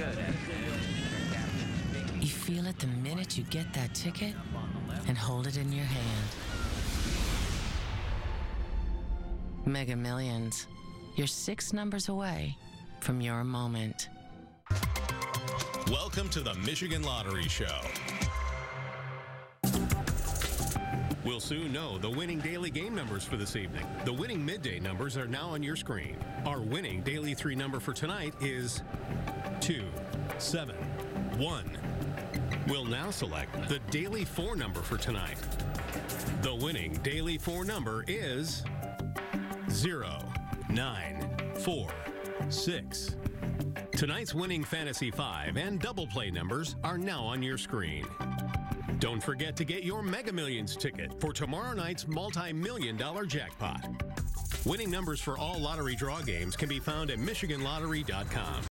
You feel it the minute you get that ticket and hold it in your hand. Mega Millions. You're 6 numbers away from your moment. Welcome to the Michigan Lottery Show. We'll soon know the winning daily game numbers for this evening. The winning midday numbers are now on your screen. Our winning daily 3 number for tonight is 2, 7, 1. We'll now select the daily 4 number for tonight. The winning daily 4 number is 0, 9, 4, 6. Tonight's winning Fantasy 5 and double play numbers are now on your screen. Don't forget to get your Mega Millions ticket for tomorrow night's multi-million-dollar jackpot. Winning numbers for all lottery draw games can be found at MichiganLottery.com.